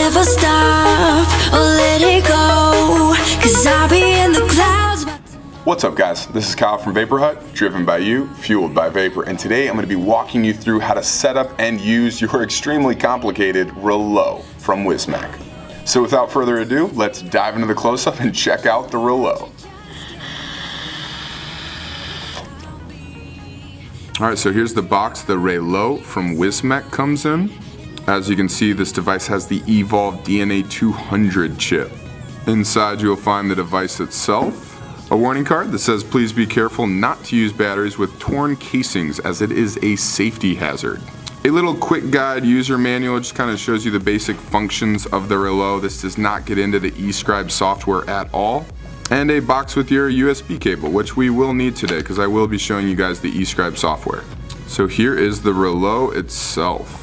never stop or let it go, 'cause I'll be in the clouds. What's up guys, this is Kyle from Vapor Hut, driven by you, fueled by Vapor, and today I'm going to be walking you through how to set up and use your extremely complicated Reuleaux from Wismac. So without further ado, let's dive into the close-up and check out the Reuleaux. Alright, so here's the box the Reuleaux from Wismac comes in. As you can see, this device has the Evolve DNA200 chip. Inside you'll find the device itself, a warning card that says please be careful not to use batteries with torn casings as it is a safety hazard. A little quick guide user manual just kind of shows you the basic functions of the Reuleaux. This does not get into the eScribe software at all. And a box with your USB cable, which we will need today because I will be showing you guys the eScribe software. So here is the Reuleaux itself.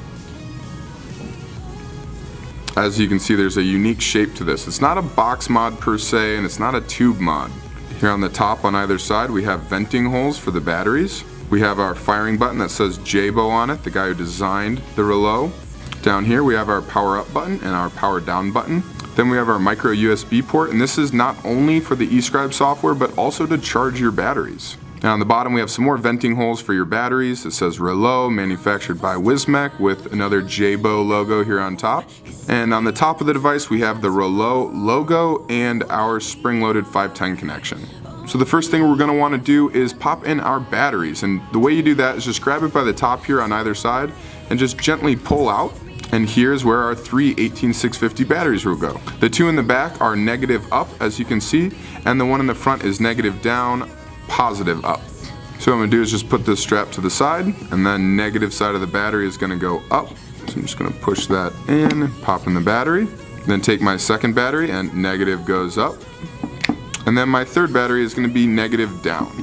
As you can see, there's a unique shape to this. It's not a box mod per se, and it's not a tube mod. Here on the top on either side we have venting holes for the batteries. We have our firing button that says Jaybo on it, the guy who designed the Reuleaux. Down here we have our power up button and our power down button. Then we have our micro USB port, and this is not only for the eScribe software but also to charge your batteries. Now on the bottom we have some more venting holes for your batteries. It says Reuleaux, manufactured by Wismac, with another Jaybo logo here on top. And on the top of the device we have the Reuleaux logo and our spring-loaded 510 connection. So the first thing we're going to want to do is pop in our batteries, and the way you do that is just grab it by the top here on either side and just gently pull out. And here's where our three 18650 batteries will go. The two in the back are negative up, as you can see, and the one in the front is negative down, positive up. So what I'm going to do is just put this strap to the side, and then negative side of the battery is going to go up. So I'm just going to push that in, pop in the battery, then take my second battery and negative goes up. And then my third battery is going to be negative down.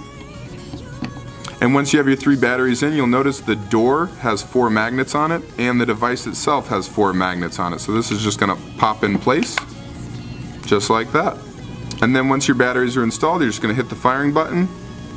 And once you have your three batteries in, you'll notice the door has 4 magnets on it and the device itself has 4 magnets on it. So this is just going to pop in place, just like that. And then once your batteries are installed, you're just going to hit the firing button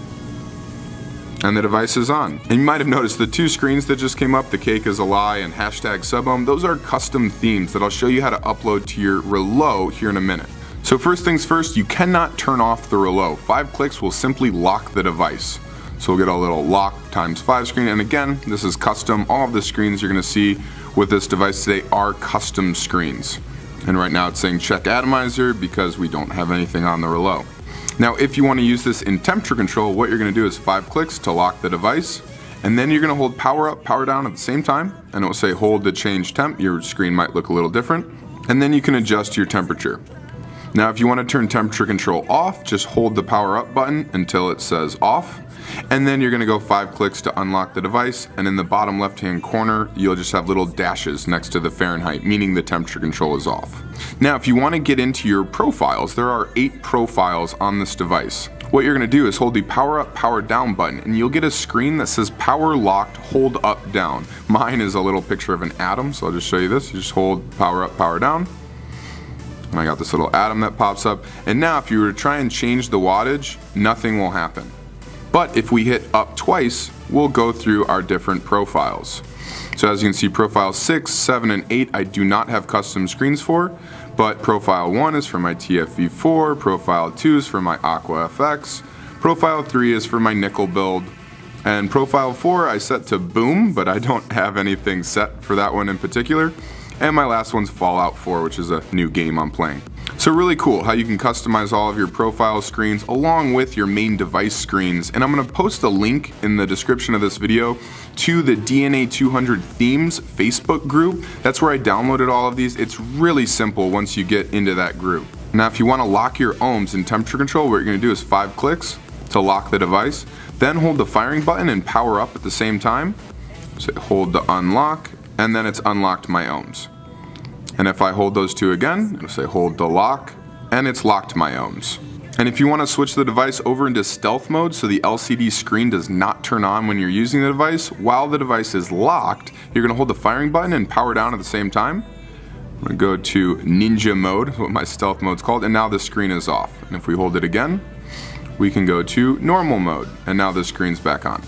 and the device is on. And you might have noticed the two screens that just came up, the cake is a lie and hashtag subohm, those are custom themes that I'll show you how to upload to your Reuleaux here in a minute. So first things first, you cannot turn off the Reuleaux. 5 clicks will simply lock the device. So we'll get a little lock times 5 screen, and again, this is custom. All of the screens you're going to see with this device today are custom screens. And right now it's saying check atomizer because we don't have anything on the Reuleaux. Now if you want to use this in temperature control, what you're going to do is 5 clicks to lock the device, and then you're going to hold power up, power down at the same time, and it will say hold to change temp. Your screen might look a little different, and then you can adjust your temperature. Now if you want to turn temperature control off, just hold the power up button until it says off, and then you're going to go 5 clicks to unlock the device, and in the bottom left hand corner you'll just have little dashes next to the Fahrenheit, meaning the temperature control is off. Now if you want to get into your profiles, there are 8 profiles on this device. What you're going to do is hold the power up, power down button, and you'll get a screen that says power locked, hold up, down. Mine is a little picture of an atom, so I'll just show you this. You just hold power up, power down. And I got this little atom that pops up, and now if you were to try and change the wattage, nothing will happen. But if we hit up twice, we'll go through our different profiles. So as you can see, profile 6, 7, and 8 I do not have custom screens for, but profile 1 is for my TFV4, profile 2 is for my Aqua FX, profile 3 is for my nickel build, and profile 4 I set to boom, but I don't have anything set for that one in particular. And my last one's Fallout 4, which is a new game I'm playing. So really cool how you can customize all of your profile screens along with your main device screens. And I'm going to post a link in the description of this video to the DNA200 Themes Facebook group. That's where I downloaded all of these. It's really simple once you get into that group. Now if you want to lock your ohms in temperature control, what you're going to do is 5 clicks to lock the device. Then hold the firing button and power up at the same time. So hold the unlock, and then it's unlocked my ohms. And if I hold those two again, it'll say hold the lock, and it's locked my ohms. And if you want to switch the device over into stealth mode so the LCD screen does not turn on when you're using the device, while the device is locked, you're going to hold the firing button and power down at the same time. I'm going to go to ninja mode, what my stealth mode's called, and now the screen is off. And if we hold it again, we can go to normal mode, and now the screen's back on.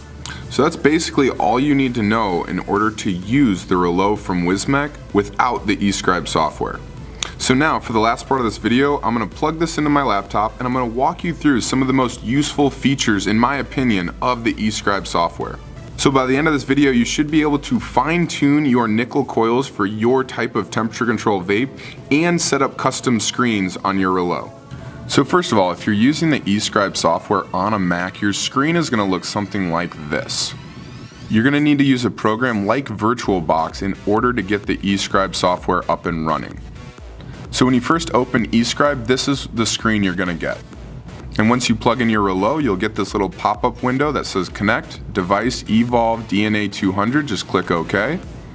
So that's basically all you need to know in order to use the Reuleaux from Wismec without the eScribe software. So now for the last part of this video, I'm going to plug this into my laptop and I'm going to walk you through some of the most useful features, in my opinion, of the eScribe software. So by the end of this video, you should be able to fine-tune your nickel coils for your type of temperature control vape and set up custom screens on your Reuleaux. So first of all, if you're using the eScribe software on a Mac, your screen is going to look something like this. You're going to need to use a program like VirtualBox in order to get the eScribe software up and running. So when you first open eScribe, this is the screen you're going to get. And once you plug in your Reuleaux, you'll get this little pop-up window that says Connect, Device, Evolve, DNA 200, just click OK.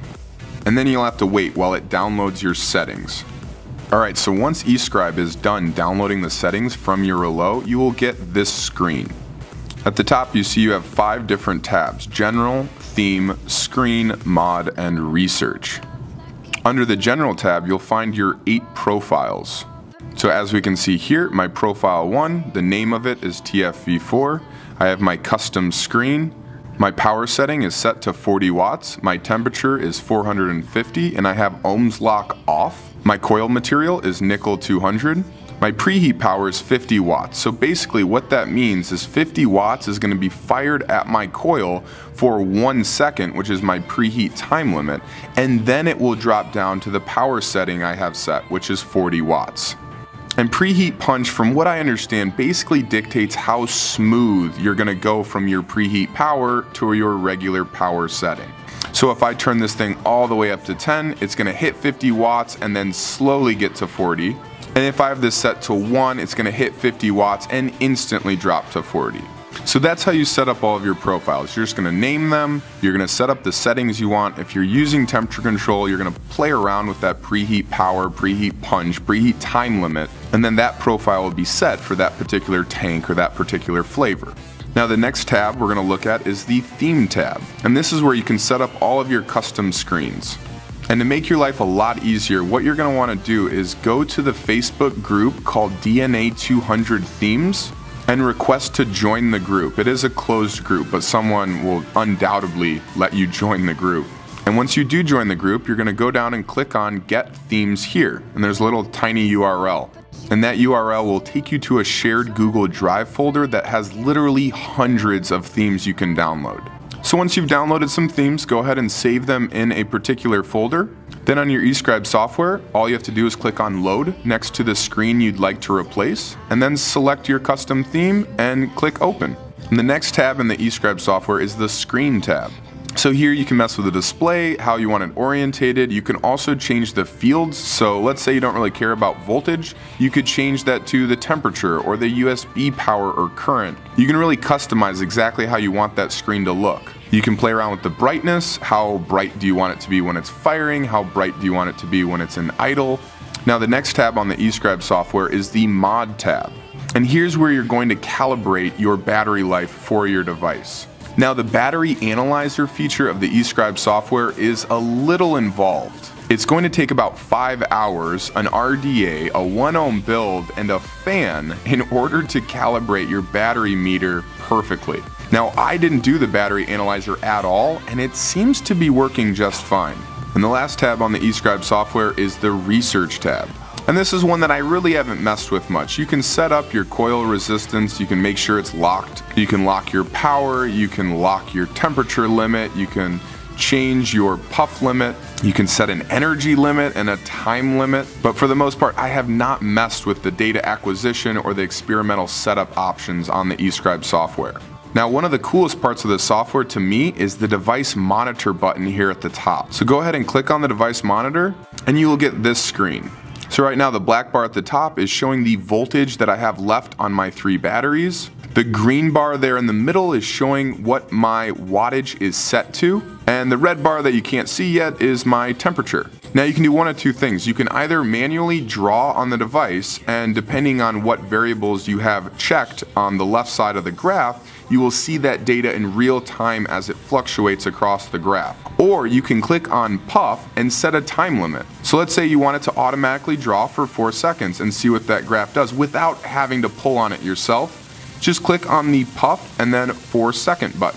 And then you'll have to wait while it downloads your settings. Alright, so once eScribe is done downloading the settings from your Reuleaux, you will get this screen. At the top you see you have 5 different tabs: General, Theme, Screen, Mod, and Research. Under the General tab, you'll find your 8 profiles. So as we can see here, my profile 1, the name of it is TFV4. I have my custom screen. My power setting is set to 40 watts. My temperature is 450, and I have ohms lock off. My coil material is nickel 200. My preheat power is 50 watts. So basically what that means is 50 watts is going to be fired at my coil for 1 second, which is my preheat time limit, and then it will drop down to the power setting I have set, which is 40 watts. And preheat punch, from what I understand, basically dictates how smooth you're going to go from your preheat power to your regular power setting. So if I turn this thing all the way up to 10, it's going to hit 50 watts and then slowly get to 40. And if I have this set to 1, it's going to hit 50 watts and instantly drop to 40. So that's how you set up all of your profiles. You're just going to name them, you're going to set up the settings you want. If you're using temperature control, you're going to play around with that preheat power, preheat punch, preheat time limit, and then that profile will be set for that particular tank or that particular flavor. Now the next tab we're going to look at is the Theme tab, and this is where you can set up all of your custom screens. And to make your life a lot easier, what you're going to want to do is go to the Facebook group called DNA 200 Themes and request to join the group. It is a closed group, but someone will undoubtedly let you join the group. And once you do join the group, you're going to go down and click on Get Themes Here, and there's a little tiny URL. And that URL will take you to a shared Google Drive folder that has literally hundreds of themes you can download. So once you've downloaded some themes, go ahead and save them in a particular folder. Then on your eScribe software, all you have to do is click on Load next to the screen you'd like to replace, and then select your custom theme and click Open. And the next tab in the eScribe software is the Screen tab. So here you can mess with the display, how you want it orientated. You can also change the fields. So let's say you don't really care about voltage. You could change that to the temperature or the USB power or current. You can really customize exactly how you want that screen to look. You can play around with the brightness. How bright do you want it to be when it's firing? How bright do you want it to be when it's in idle? Now the next tab on the eScribe software is the Mod tab. And here's where you're going to calibrate your battery life for your device. Now the battery analyzer feature of the eScribe software is a little involved. It's going to take about 5 hours, an RDA, a 1 ohm build, and a fan in order to calibrate your battery meter perfectly. Now I didn't do the battery analyzer at all, and it seems to be working just fine. And the last tab on the eScribe software is the Research tab. And this is one that I really haven't messed with much. You can set up your coil resistance, you can make sure it's locked, you can lock your power, you can lock your temperature limit, you can change your puff limit, you can set an energy limit and a time limit. But for the most part, I have not messed with the data acquisition or the experimental setup options on the eScribe software. Now one of the coolest parts of the software to me is the device monitor button here at the top. So go ahead and click on the device monitor and you will get this screen. So right now the black bar at the top is showing the voltage that I have left on my 3 batteries. The green bar there in the middle is showing what my wattage is set to. And the red bar that you can't see yet is my temperature. Now you can do one of 2 things. You can either manually draw on the device, and depending on what variables you have checked on the left side of the graph, you will see that data in real time as it fluctuates across the graph. Or you can click on Puff and set a time limit. So let's say you want it to automatically draw for 4 seconds and see what that graph does without having to pull on it yourself. Just click on the Puff and then 4 second button.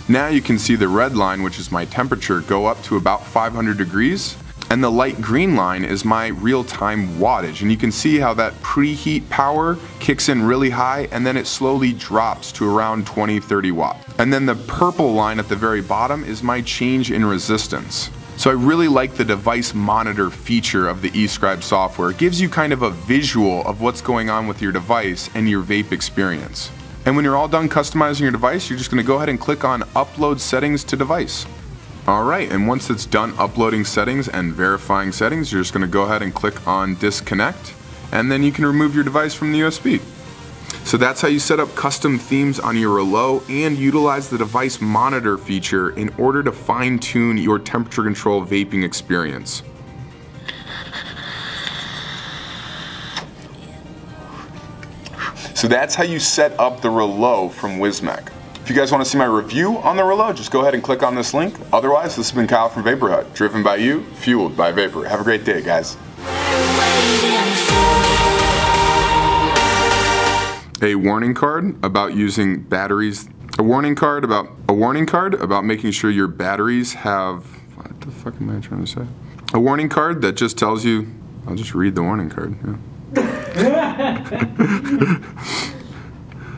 Now you can see the red line, which is my temperature, go up to about 500 degrees. And the light green line is my real-time wattage. And you can see how that preheat power kicks in really high and then it slowly drops to around 20-30 watts. And then the purple line at the very bottom is my change in resistance. So I really like the device monitor feature of the eScribe software. It gives you kind of a visual of what's going on with your device and your vape experience. And when you're all done customizing your device, you're just going to go ahead and click on Upload Settings to Device. Alright, and once it's done uploading settings and verifying settings, you're just going to go ahead and click on Disconnect, and then you can remove your device from the USB. So that's how you set up custom themes on your Reuleaux and utilize the device monitor feature in order to fine-tune your temperature control vaping experience. So that's how you set up the Reuleaux from Wismec. If you guys want to see my review on the Reuleaux, just go ahead and click on this link. Otherwise, this has been Kyle from Vapor Hut, driven by you, fueled by Vapor. Have a great day, guys. A warning card about using batteries. A warning card about making sure your batteries have. What the fuck am I trying to say? A warning card that just tells you. I'll just read the warning card. Yeah.